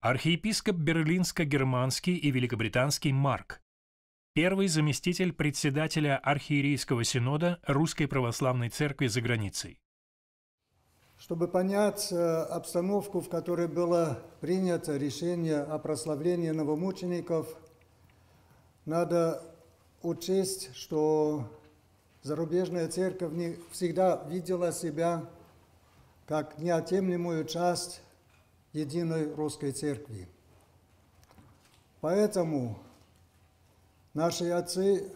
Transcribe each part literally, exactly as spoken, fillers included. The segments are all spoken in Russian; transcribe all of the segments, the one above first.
Архиепископ Берлинско-Германский и Великобританский Марк. Первый заместитель председателя Архиерейского синода Русской Православной Церкви за границей. Чтобы понять обстановку, в которой было принято решение о прославлении новомучеников, надо учесть, что зарубежная церковь не всегда видела себя как неотъемлемую часть единой русской церкви. Поэтому наши отцы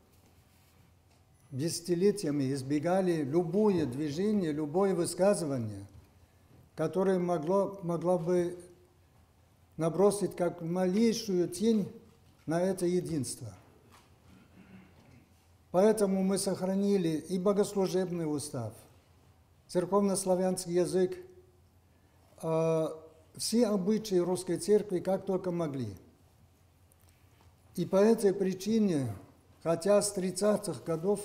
десятилетиями избегали любое движение, любое высказывание, которое могло, могло бы набросить как малейшую тень на это единство. Поэтому мы сохранили и богослужебный устав, церковнославянский язык, э, все обычаи русской церкви как только могли. И по этой причине, хотя с тридцатых годов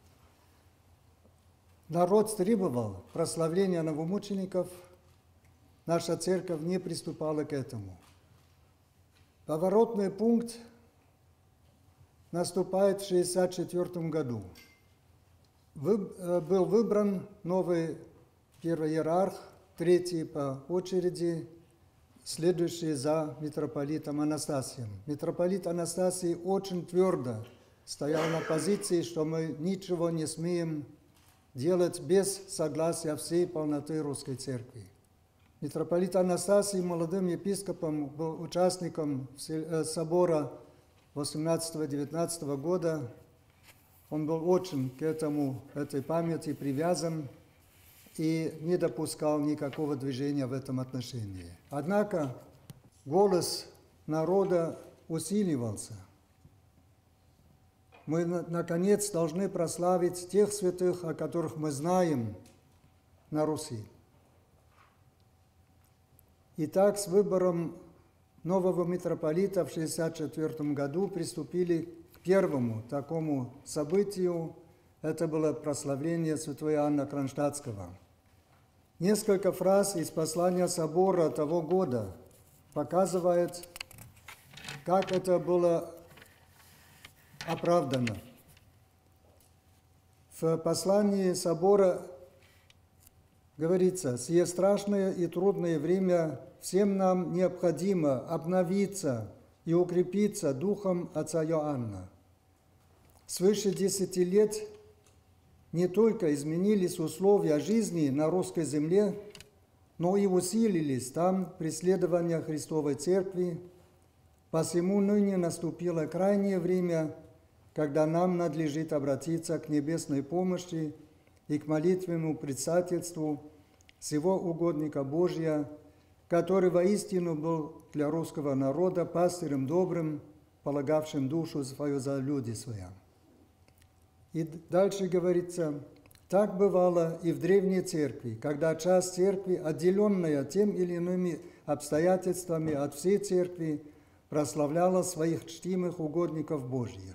народ требовал прославления новомучеников, наша церковь не приступала к этому. Поворотный пункт наступает в шестьдесят четвёртом году. Вы, был выбран новый первый иерарх, третий по очереди, следующий за митрополитом Анастасием. Митрополит Анастасий очень твердо стоял на позиции, что мы ничего не смеем делать без согласия всей полноты русской церкви. Митрополит Анастасий молодым епископом был участником собора восемнадцатого-девятнадцатого года. Он был очень к этому, этой памяти привязан и не допускал никакого движения в этом отношении. Однако голос народа усиливался. Мы, наконец, должны прославить тех святых, о которых мы знаем на Руси. Итак, с выбором нового митрополита в шестьдесят четвёртом году приступили к первому такому событию. Это было прославление святой Иоанна Кронштадтского. Несколько фраз из послания собора того года показывает, как это было оправдано. В послании собора говорится: «Сие страшное и трудное время всем нам необходимо обновиться и укрепиться духом отца Иоанна. Свыше десяти лет не только изменились условия жизни на русской земле, но и усилились там преследования Христовой Церкви. Посему ныне наступило крайнее время, когда нам надлежит обратиться к небесной помощи и к молитвенному предстательству сего угодника Божия, который воистину был для русского народа пастырем добрым, полагавшим душу свою за люди своя». И дальше говорится: «Так бывало и в древней церкви, когда часть церкви, отделенная тем или иными обстоятельствами от всей церкви, прославляла своих чтимых угодников Божьих».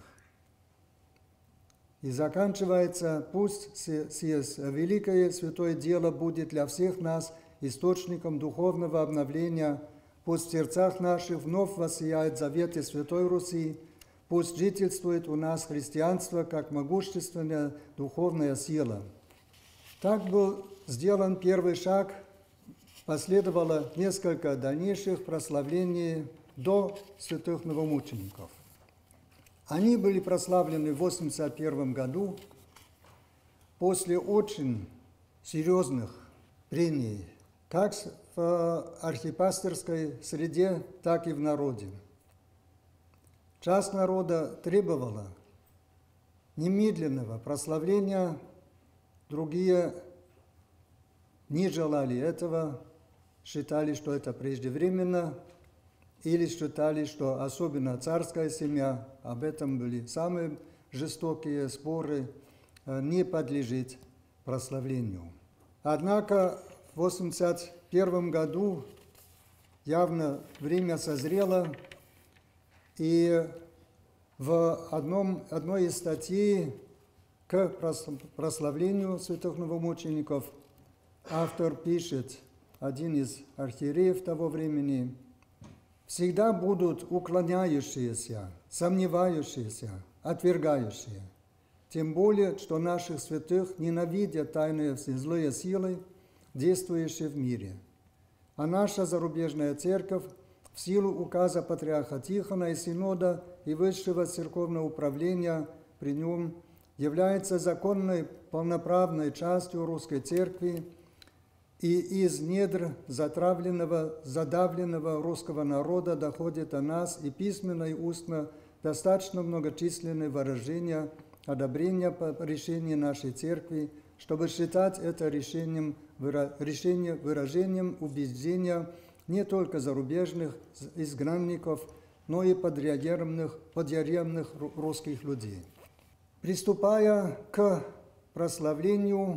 И заканчивается: «Пусть сие великое святое дело будет для всех нас источником духовного обновления, пусть в сердцах наших вновь воссияет заветы Святой Руси, пусть жительствует у нас христианство как могущественная духовная сила». Так был сделан первый шаг, последовало несколько дальнейших прославлений до святых новомучеников. Они были прославлены в восемьдесят первом году после очень серьезных прений, как в архипастерской среде, так и в народе. Часть народа требовала немедленного прославления, другие не желали этого, считали, что это преждевременно, или считали, что особенно царская семья, об этом были самые жестокие споры, не подлежит прославлению. Однако в восемьдесят первом году явно время созрело, и в одном, одной из статей к прославлению святых новомучеников автор пишет, один из архиереев того времени: всегда будут уклоняющиеся, сомневающиеся, отвергающие. Тем более, что наших святых ненавидят тайные злые силы, действующие в мире. А наша зарубежная церковь в силу указа патриарха Тихона и Синода и высшего церковного управления при нем является законной, полноправной частью русской церкви, и из недр затравленного, задавленного русского народа доходит до нас и письменно, и устно достаточно многочисленные выражения одобрения по решению нашей церкви, чтобы считать это решением, решение, выражением убеждения не только зарубежных изгнанников, но и подъяренных, подъяренных русских людей. Приступая к прославлению,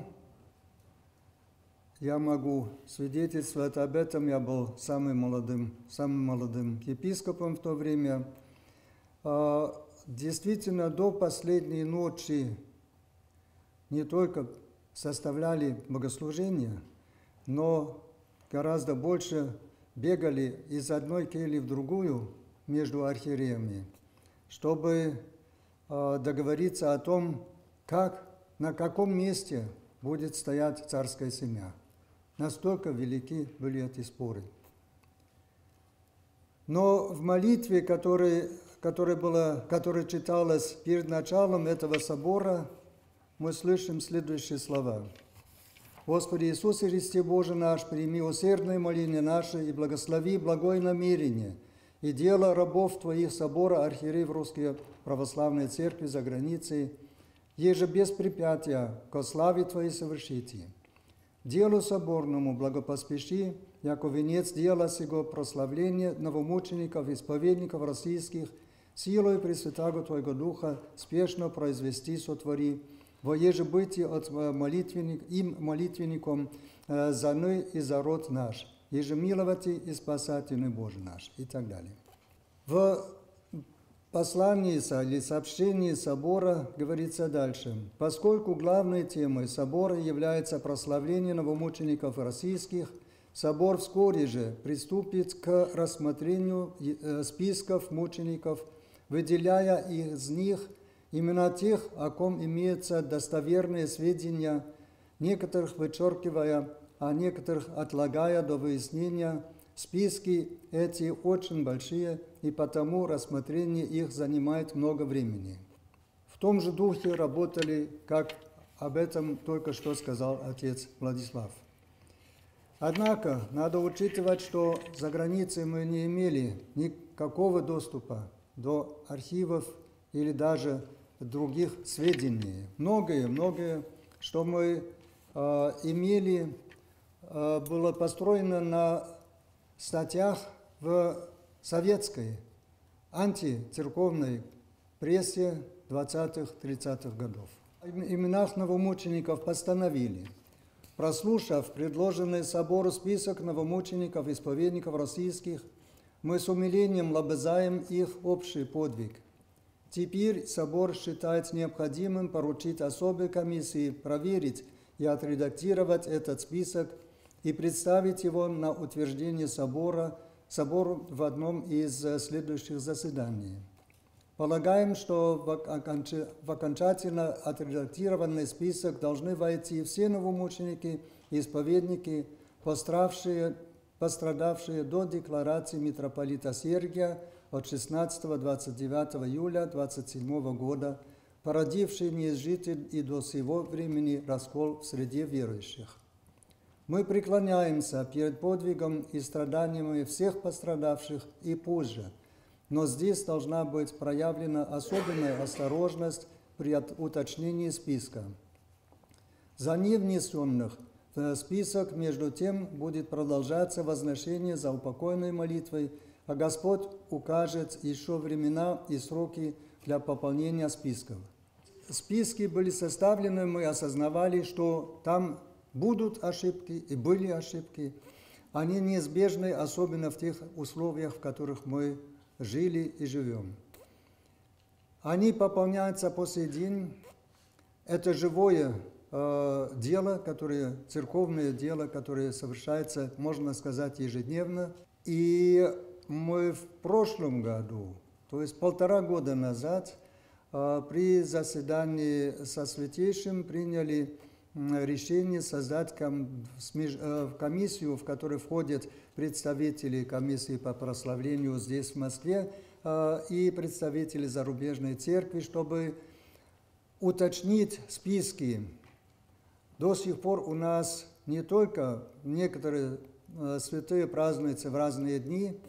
я могу свидетельствовать об этом, я был самым молодым, самым молодым епископом в то время. Действительно, до последней ночи не только составляли богослужения, но гораздо больше бегали из одной кельи в другую между архиереями, чтобы договориться о том, как, на каком месте будет стоять царская семья. Настолько велики были эти споры. Но в молитве, которая, которая, была, которая читалась перед началом этого собора, мы слышим следующие слова. «Господи Иисусе Христе Боже наш, прими усердное моление наше и благослови благое намерение и дело рабов Твоих собора архиереев Русской Православной Церкви за границей, еже без препятия ко славе Твоей совершите. Делу соборному благопоспеши, яко венец дела сего прославления новомучеников, исповедников российских, силой Пресвятаго Твоего Духа спешно произвести сотвори, во еже бытие от молитвенник, им молитвенником э, за ны и за род наш, еже миловати и спасательный Боже наш» и так далее. В послании или сообщении собора говорится дальше. Поскольку главной темой собора является прославление новомучеников российских, собор вскоре же приступит к рассмотрению списков мучеников, выделяя из них имена тех, о ком имеются достоверные сведения, некоторых вычеркивая, а некоторых отлагая до выяснения. Списки эти очень большие, и потому рассмотрение их занимает много времени. В том же духе работали, как об этом только что сказал отец Владислав. Однако надо учитывать, что за границей мы не имели никакого доступа до архивов или даже других сведений. Многое, многое, что мы э, имели, э, было построено на статьях в советской антицерковной прессе двадцатых-тридцатых годов. О именах новомучеников постановили, прослушав предложенный собору список новомучеников, исповедников российских, мы с умилением лобызаем их общий подвиг. Теперь собор считает необходимым поручить особой комиссии проверить и отредактировать этот список и представить его на утверждение собора, собору в одном из следующих заседаний. Полагаем, что в окончательно отредактированный список должны войти все новомученики и исповедники, пострадавшие, пострадавшие до декларации митрополита Сергия от шестнадцатого-двадцать девятого июля двадцать седьмого года, породивший неизжитый и до сего времени раскол в среде верующих. Мы преклоняемся перед подвигом и страданиями всех пострадавших и позже, но здесь должна быть проявлена особенная осторожность при уточнении списка. За невнесенных в список, между тем, будет продолжаться возношение за упокойной молитвой, а Господь укажет еще времена и сроки для пополнения списков. Списки были составлены, мы осознавали, что там будут ошибки и были ошибки. Они неизбежны, особенно в тех условиях, в которых мы жили и живем. Они пополняются по сей день. Это живое э, дело, которое, церковное дело, которое совершается, можно сказать, ежедневно. И мы в прошлом году, то есть полтора года назад, при заседании со Святейшим приняли решение создать комиссию, в которой входят представители комиссии по прославлению здесь, в Москве, и представители зарубежной церкви, чтобы уточнить списки. До сих пор у нас не только некоторые святые празднуются в разные дни,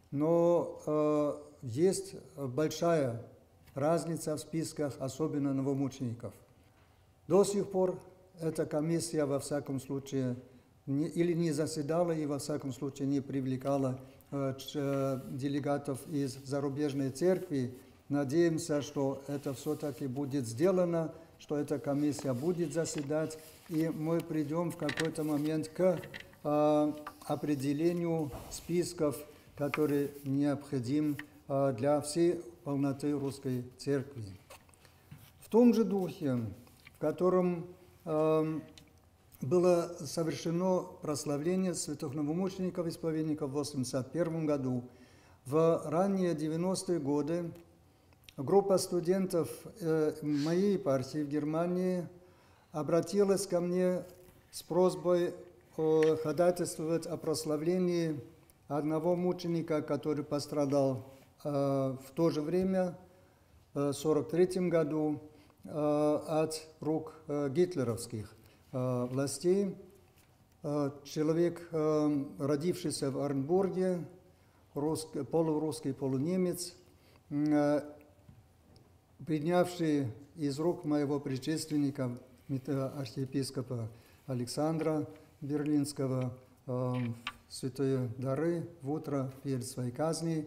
но есть большая разница в списках, особенно новомучеников. До сих пор эта комиссия, во всяком случае, не, или не заседала, и, во всяком случае, не привлекала э, ч, делегатов из зарубежной церкви. Надеемся, что это все-таки будет сделано, что эта комиссия будет заседать, и мы придем в какой-то момент к э, определению списков, которые необходимы э, для всей полноты русской церкви. В том же духе, в котором э, было совершено прославление святых новомучеников и исповедников в восемьдесят первом году, в ранние девяностые годы группа студентов э, моей епархии в Германии обратилась ко мне с просьбой э, ходатайствовать о прославлении одного мученика, который пострадал э, в то же время, в сорок третьем году, э, от рук э, гитлеровских э, властей. Э, человек, э, родившийся в Оренбурге, русский, полурусский, полунемец, э, принявший из рук моего предшественника, архиепископа Александра Берлинского, э, святые дары в утро перед своей казнью.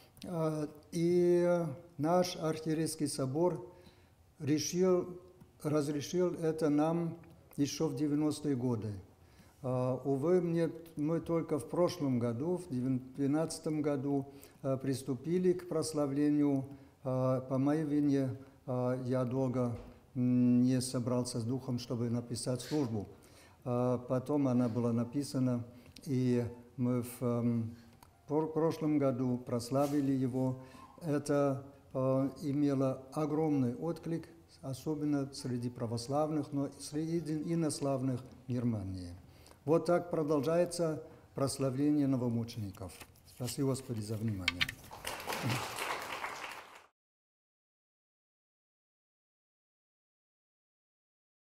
И наш архиерейский собор решил, разрешил это нам еще в девяностые годы. Увы, мне, мы только в прошлом году, в две тысячи двенадцатом году, приступили к прославлению. По моей вине я долго не собрался с духом, чтобы написать службу. Потом она была написана, и мы в прошлом году прославили его. Это имело огромный отклик, особенно среди православных, но и среди инославных в Германии. Вот так продолжается прославление новомучеников. Спасибо, Господи, за внимание.